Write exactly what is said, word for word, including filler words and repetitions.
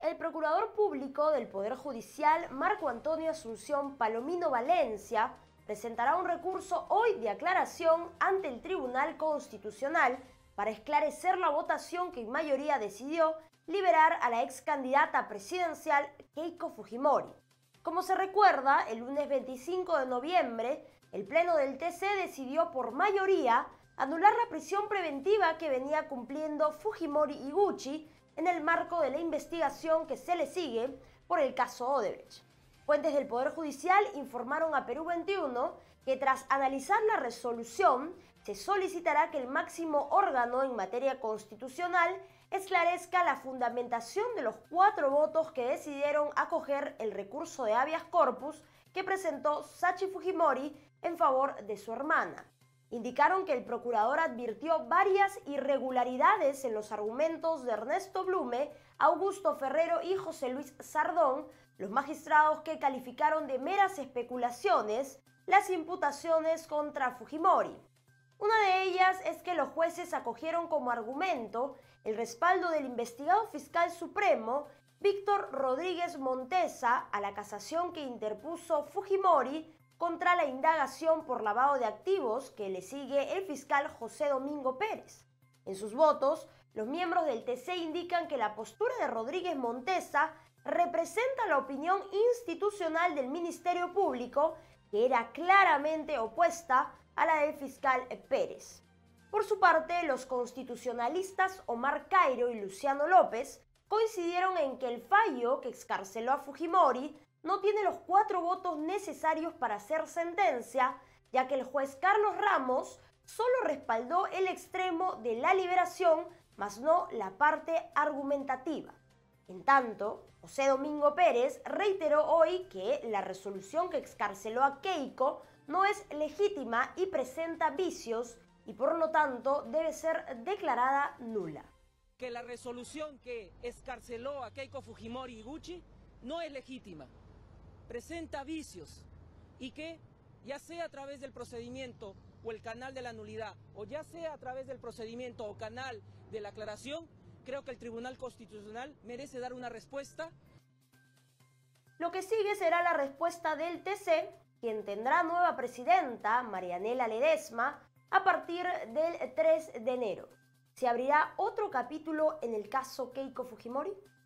El procurador público del Poder Judicial, Marco Antonio Asunción Palomino Valencia, presentará un recurso hoy de aclaración ante el Tribunal Constitucional para esclarecer la votación que en mayoría decidió liberar a la ex candidata presidencial Keiko Fujimori. Como se recuerda, el lunes veinticinco de noviembre, el Pleno del T C decidió por mayoría anular la prisión preventiva que venía cumpliendo Fujimori Iguchi en el marco de la investigación que se le sigue por el caso Odebrecht. Fuentes del Poder Judicial informaron a Perú veintiuno que tras analizar la resolución, se solicitará que el máximo órgano en materia constitucional esclarezca la fundamentación de los cuatro votos que decidieron acoger el recurso de habeas corpus que presentó Sachi Fujimori en favor de su hermana. Indicaron que el procurador advirtió varias irregularidades en los argumentos de Ernesto Blume, Augusto Ferrero y José Luis Sardón, los magistrados que calificaron de meras especulaciones las imputaciones contra Fujimori. Una de ellas es que los jueces acogieron como argumento el respaldo del investigado fiscal supremo Víctor Rodríguez Montesa a la casación que interpuso Fujimori contra la indagación por lavado de activos que le sigue el fiscal José Domingo Pérez. En sus votos, los miembros del T C indican que la postura de Rodríguez Montesa representa la opinión institucional del Ministerio Público, que era claramente opuesta a la del fiscal Pérez. Por su parte, los constitucionalistas Omar Cairo y Luciano López coincidieron en que el fallo que excarceló a Fujimori no tiene los cuatro votos necesarios para hacer sentencia, ya que el juez Carlos Ramos solo respaldó el extremo de la liberación, mas no la parte argumentativa. En tanto, José Domingo Pérez reiteró hoy que la resolución que excarceló a Keiko no es legítima y presenta vicios y por lo tanto debe ser declarada nula. Que la resolución que excarceló a Keiko Fujimori Iguchi no es legítima, presenta vicios y que ya sea a través del procedimiento o el canal de la nulidad o ya sea a través del procedimiento o canal de la aclaración, creo que el Tribunal Constitucional merece dar una respuesta. Lo que sigue será la respuesta del T C, quien tendrá nueva presidenta, Marianela Ledesma, a partir del tres de enero. ¿Se abrirá otro capítulo en el caso Keiko Fujimori?